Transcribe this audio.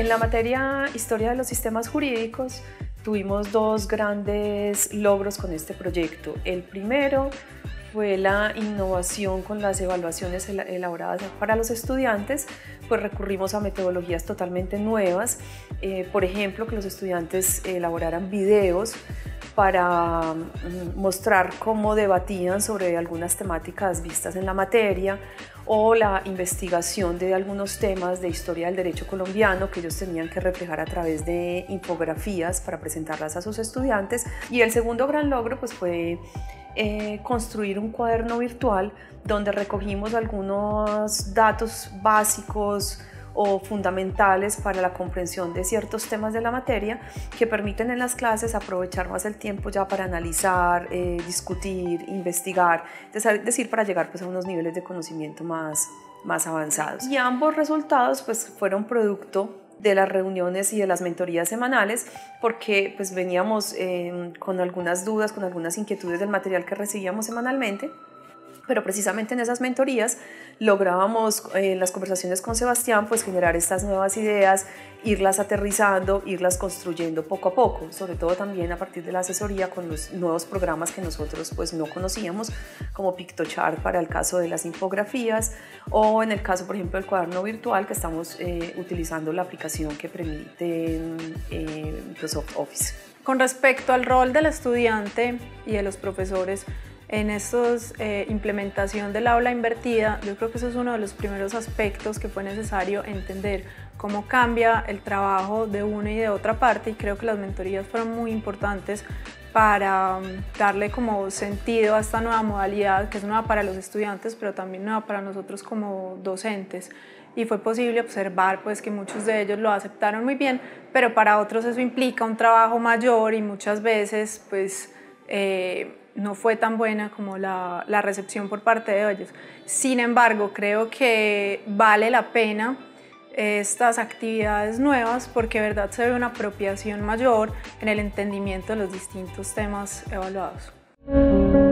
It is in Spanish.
En la materia Historia de los Sistemas Jurídicos tuvimos dos grandes logros con este proyecto. El primero fue la innovación con las evaluaciones elaboradas para los estudiantes, pues recurrimos a metodologías totalmente nuevas, por ejemplo, que los estudiantes elaboraran videos para mostrar cómo debatían sobre algunas temáticas vistas en la materia, o la investigación de algunos temas de historia del derecho colombiano que ellos tenían que reflejar a través de infografías para presentarlas a sus estudiantes. Y el segundo gran logro pues, fue construir un cuaderno virtual donde recogimos algunos datos básicos o fundamentales para la comprensión de ciertos temas de la materia que permiten en las clases aprovechar más el tiempo ya para analizar, discutir, investigar, es decir, para llegar pues, a unos niveles de conocimiento más avanzados. Y ambos resultados pues, fueron producto de las reuniones y de las mentorías semanales, porque pues, veníamos con algunas dudas, con algunas inquietudes del material que recibíamos semanalmente, pero precisamente en esas mentorías lográbamos en las conversaciones con Sebastián pues generar estas nuevas ideas, irlas aterrizando, irlas construyendo poco a poco, sobre todo también a partir de la asesoría con los nuevos programas que nosotros pues no conocíamos, como Piktochart para el caso de las infografías, o en el caso por ejemplo del cuaderno virtual que estamos utilizando la aplicación que permite Microsoft Office. Con respecto al rol del estudiante y de los profesores, en estos implementación del aula invertida, yo creo que eso es uno de los primeros aspectos que fue necesario entender cómo cambia el trabajo de una y de otra parte, y creo que las mentorías fueron muy importantes para darle como sentido a esta nueva modalidad que es nueva para los estudiantes pero también nueva para nosotros como docentes, y fue posible observar pues que muchos de ellos lo aceptaron muy bien, pero para otros eso implica un trabajo mayor y muchas veces pues no fue tan buena como la recepción por parte de ellos. Sin embargo, creo que vale la pena estas actividades nuevas porque de verdad se ve una apropiación mayor en el entendimiento de los distintos temas evaluados.